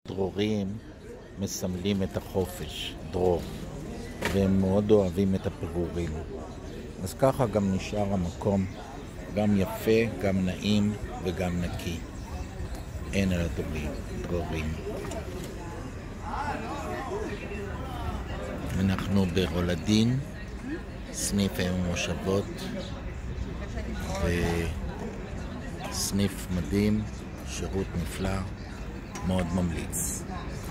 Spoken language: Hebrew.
דרורים מסמלים את החופש, דרור, והם מאוד אוהבים את הפירורים. אז ככה גם נשאר המקום, גם יפה, גם נעים וגם נקי. אין על הדרורים. אנחנו ברולדין, סניף אם המושבות, וסניף מדהים, שירות נפלא, מאוד ממליץ.